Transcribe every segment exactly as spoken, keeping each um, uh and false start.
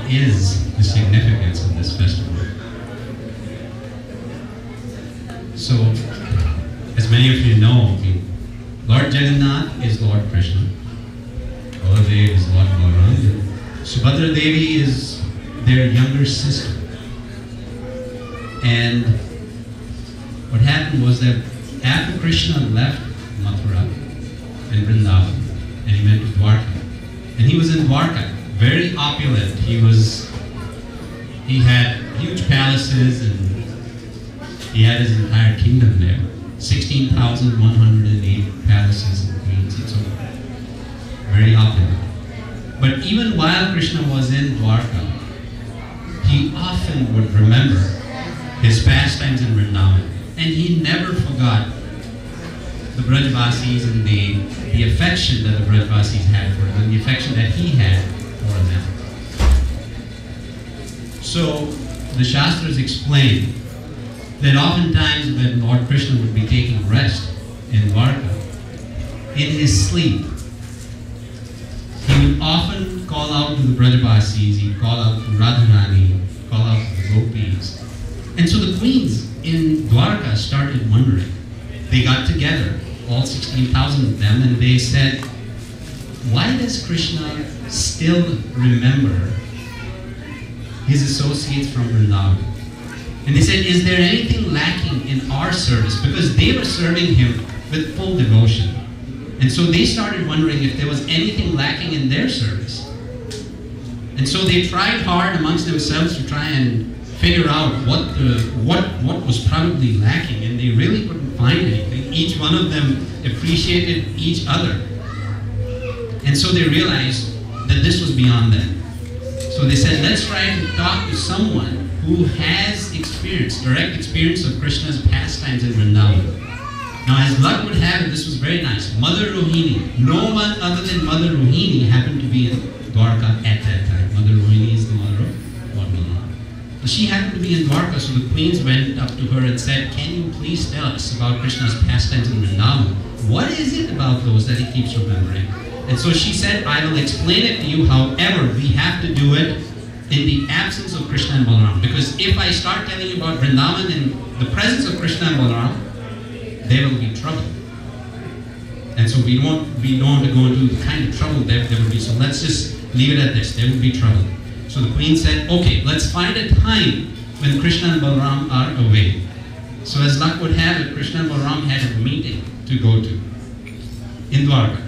is the significance of this festival? So, as many of you know, Lord Jagannath is Lord Krishna, Baladev is Lord Balaram, Subhadra Devi is their younger sister. And what happened was that after Krishna left Mathura and Vrindavan, and he went to Dwarka, and he was in Dwarka, very opulent. He was, he had huge palaces and he had his entire kingdom there. sixteen thousand one hundred eight palaces and queens and so on. Very opulent. But even while Krishna was in Dwarka, he often would remember his pastimes in Vrindavan. And he never forgot the Brajvasis and the, the affection that the Brajvasis had for him, and the affection that he had for them. So the Shastras explain that oftentimes when Lord Krishna would be taking rest in Dwarka, in his sleep, he would often call out to the Brajavasis, he'd call out to Radharani, call out to the Gopis. And so the queens in Dwarka started wondering. They got together, all sixteen thousand of them, and they said, why does Krishna still remember his associates from Vrindavan? And they said, is there anything lacking in our service? Because they were serving him with full devotion. And so they started wondering if there was anything lacking in their service. And so they tried hard amongst themselves to try and figure out what, the, what, what was probably lacking, and they really couldn't find anything. Each one of them appreciated each other. And so they realized that this was beyond them. So they said, let's try to talk to someone who has experience, direct experience of Krishna's pastimes in Vrindavan. Now, as luck would have it, this was very nice. Mother Rohini, no one other than Mother Rohini happened to be in Dwarka at that time. Mother Rohini is the mother of Lord Balaram. She happened to be in Dwarka, so the queens went up to her and said, can you please tell us about Krishna's pastimes in Vrindavan? What is it about those that he keeps remembering? And so she said, I will explain it to you, however, we have to do it in the absence of Krishna and Balaram. Because if I start telling you about Vrindavan in the presence of Krishna and Balaram, there will be trouble. And so we don't, we don't want to go into the kind of trouble there, there will be. So let's just leave it at this. There will be trouble. So the queen said, okay, let's find a time when Krishna and Balaram are away. So as luck would have it, Krishna and Balaram had a meeting to go to in Dwarka.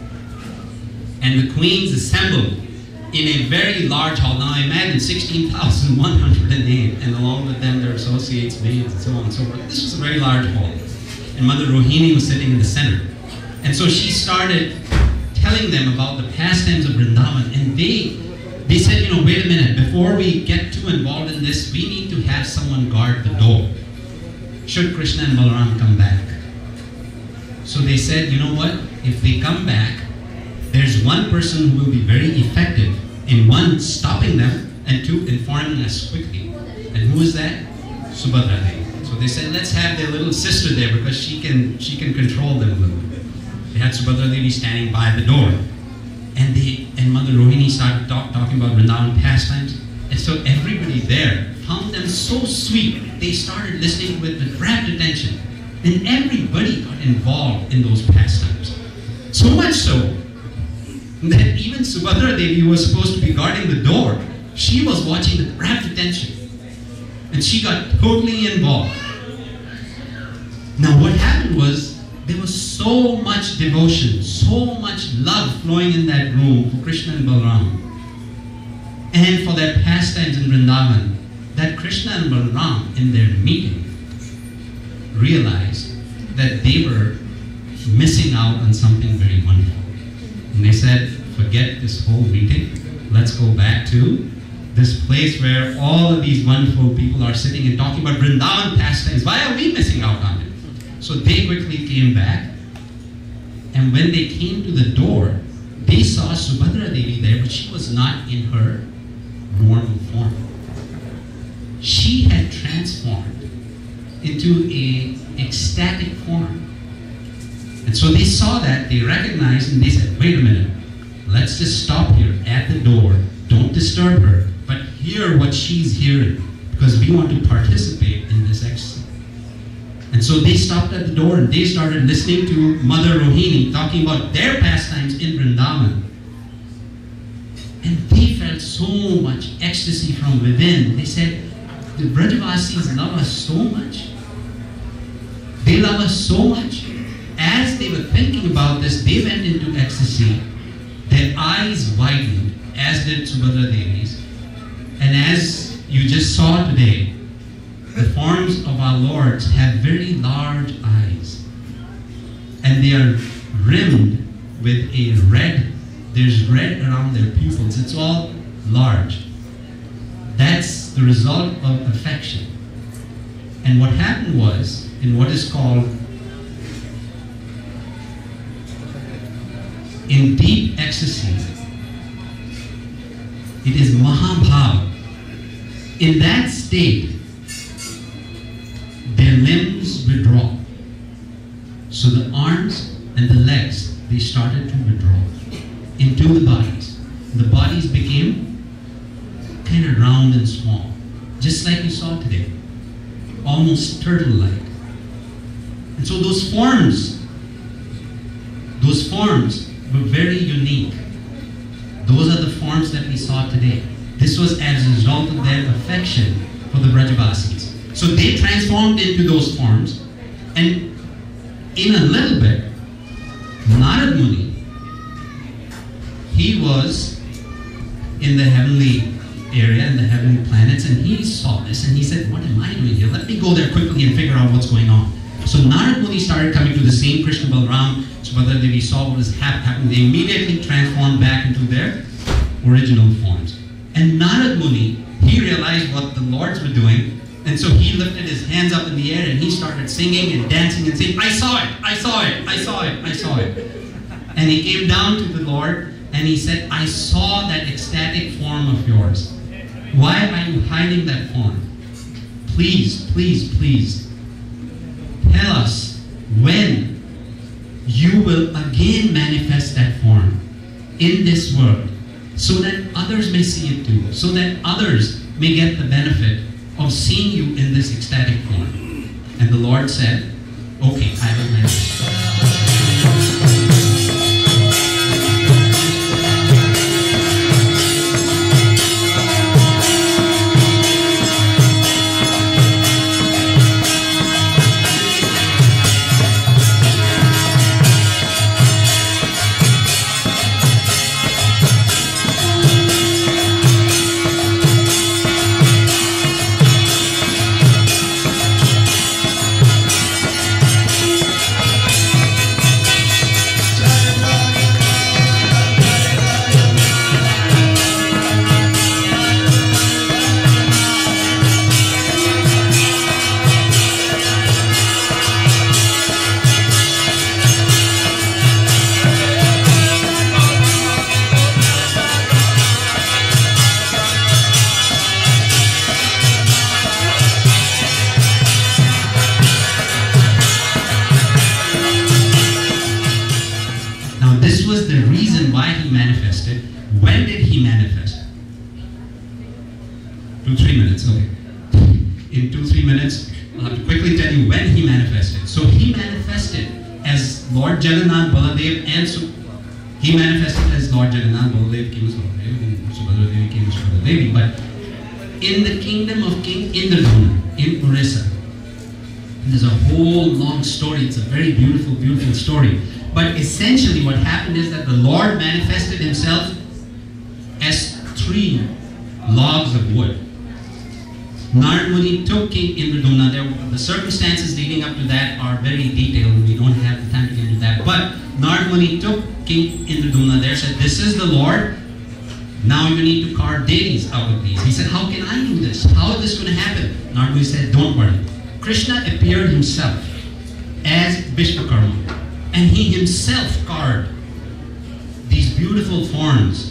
And the queens assembled in a very large hall. Now imagine sixteen thousand one hundred eight, and along with them their associates, maids, and so on and so forth. This was a very large hall. And Mother Rohini was sitting in the center. And so she started telling them about the pastimes of Vrindavan. And they, they said, you know, wait a minute, before we get too involved in this, we need to have someone guard the door, should Krishna and Balaram come back. So they said, you know what, if they come back, there's one person who will be very effective in, one, stopping them, and two, informing us quickly. And who is that? Subhadra Devi. So they said, let's have their little sister there because she can, she can control them a little bit. They had Subhadra Devi standing by the door. And they, and Mother Rohini started talk, talking about Vrindavan pastimes. And so everybody there found them so sweet. They started listening with, with rapt attention. And everybody got involved in those pastimes. So much so that even Subhadra Devi, who was supposed to be guarding the door, she was watching with rapt attention. And she got totally involved. Now what happened was, there was so much devotion, so much love flowing in that room for Krishna and Balaram, and for their pastimes in Vrindavan, that Krishna and Balaram, in their meeting, realized that they were missing out on something very wonderful. And they said, forget this whole meeting, let's go back to this place where all of these wonderful people are sitting and talking about Vrindavan pastimes. Why are we missing out on it? So they quickly came back, and when they came to the door, they saw Subhadra Devi there, but she was not in her normal form. She had transformed into a ecstatic form. And so they saw that, they recognized, and they said, wait a minute, let's just stop here at the door, don't disturb her, but hear what she's hearing, because we want to participate in this ecstasy. And so they stopped at the door and they started listening to Mother Rohini talking about their pastimes in Vrindavan. And they felt so much ecstasy from within. They said, the Brajavasis love us so much. They love us so much. As they were thinking about this, they went into ecstasy. Their eyes widened, as did Subhadra Devi's. And as you just saw today, the forms of our lords have very large eyes. And they are rimmed with a red, there's red around their pupils. It's all large. That's the result of affection. And what happened was, in what is called, in deep ecstasy, it is Mahabhava. In that state, their limbs withdraw. So the arms and the legs, they started to withdraw into the bodies. The bodies became kind of round and small, just like you saw today, almost turtle-like. And so those forms, those forms were very unique. Those are the forms that we saw today. This was as a result of their affection for the Brajavasis. So they transformed into those forms, and in a little bit, Narad Muni, he was in the heavenly area, in the heavenly planets, and he saw this and he said, what am I doing here? Let me go there quickly and figure out what's going on. So Narad Muni started coming to the same Krishna Balaram. Subhadra Devi saw what was happening. They immediately transformed back into their original forms. And Narad Muni, he realized what the lords were doing, and so he lifted his hands up in the air and he started singing and dancing and saying, I saw it, I saw it, I saw it, I saw it. And he came down to the Lord and he said, I saw that ecstatic form of yours. Why are you hiding that form? Please, please, please, tell us when you will again manifest that form in this world, so that others may see it too, so that others may get the benefit of seeing you in this ecstatic form. And the Lord said, okay, I will manifest. Two, three minutes, okay. In two, three minutes, I'll have to quickly tell you when he manifested. So he manifested as Lord Jagannath, Baladev, and Su he manifested as Lord Jagannath, Baladev came as Baladev, and Subhadra Devi came as Subhadra Devi. But in the kingdom of King Indradumna, in Orissa, there's a whole long story. It's a very beautiful, beautiful story. But essentially what happened is that the Lord manifested himself as three logs of wood. Narad Muni took King Indradumna. There, the circumstances leading up to that are very detailed. We don't have the time to get into that. But Narad Muni took King Indradumna there, said, this is the Lord. Now you need to carve deities out of these. He said, how can I do this? How is this going to happen? Narad Muni said, don't worry. Krishna appeared himself as Vishwakarma. And he himself carved these beautiful forms.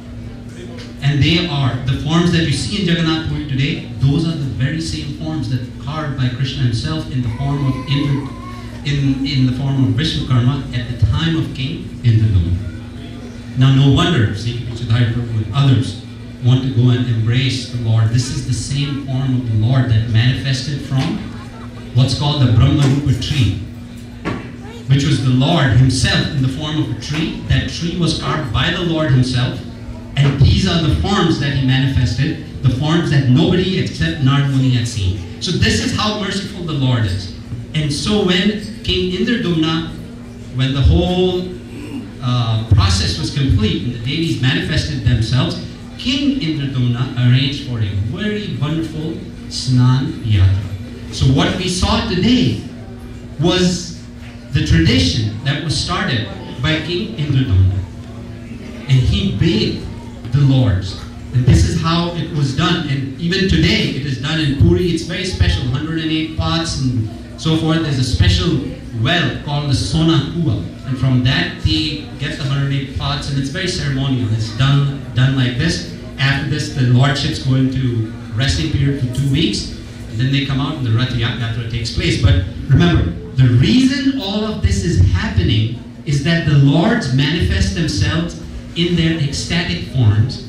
And they are, the forms that you see in Jagannath Puri today, those are the very same forms that carved by Krishna himself in the form of Indra, in, in the form of Vishwakarma at the time of King Indradumna. Now no wonder Gadi Prabhu and others, want to go and embrace the Lord, this is the same form of the Lord that manifested from what's called the Brahma Rupa tree, which was the Lord himself in the form of a tree. That tree was carved by the Lord himself, and these are the forms that he manifested, the forms that nobody except Narad Muni had seen. So this is how merciful the Lord is. And so when King Indradumna, when the whole uh, process was complete and the deities manifested themselves, King Indradumna arranged for a very wonderful Snana Yatra. So what we saw today was the tradition that was started by King Indradumna. And he bathed the lords. And this is how it was done. And even today, it is done in Puri. It's very special, one hundred eight pots and so forth. There's a special well called the Sona Kua. And from that, they get the one hundred eight pots, and it's very ceremonial. It's done, done like this. After this, the lordships go into resting period for two weeks. And then they come out and the Rath Yatra takes place. But remember, the reason all of this is happening is that the lords manifest themselves in their ecstatic forms,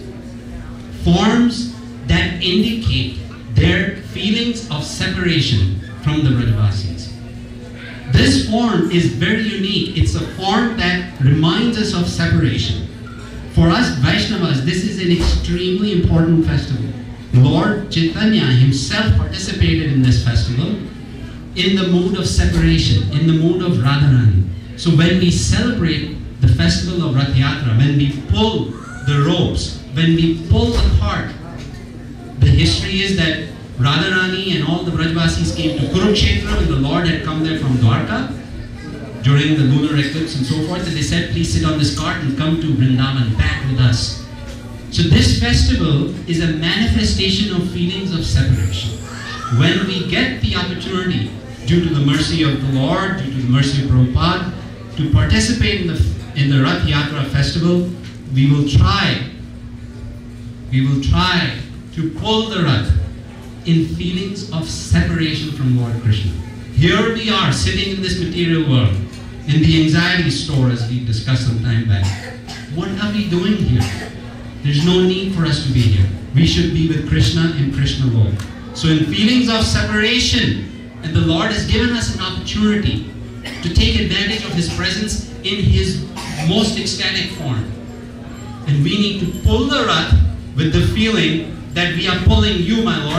forms that indicate their feelings of separation from the Brajavasis. This form is very unique. It's a form that reminds us of separation. For us Vaishnavas, this is an extremely important festival. Lord Chaitanya himself participated in this festival in the mood of separation, in the mood of Radharani. So when we celebrate the festival of Rath Yatra, when we pull the ropes, when we pull the cart, the history is that Radharani and all the Brajavasis came to Kurukshetra when the Lord had come there from Dwarka during the lunar eclipse and so forth, and they said, please sit on this cart and come to Vrindavan, back with us. So this festival is a manifestation of feelings of separation. When we get the opportunity, due to the mercy of the Lord, due to the mercy of Prabhupada, to participate in the, in the Rath Yatra festival, we will try, we will try to pull the Rath in feelings of separation from Lord Krishna. Here we are, sitting in this material world, in the anxiety store, as we discussed some time back. What are we doing here? There's no need for us to be here. We should be with Krishna and Krishna alone. So in feelings of separation, and the Lord has given us an opportunity to take advantage of His presence in His most ecstatic form. And we need to pull the Rath with the feeling that we are pulling you, my Lord.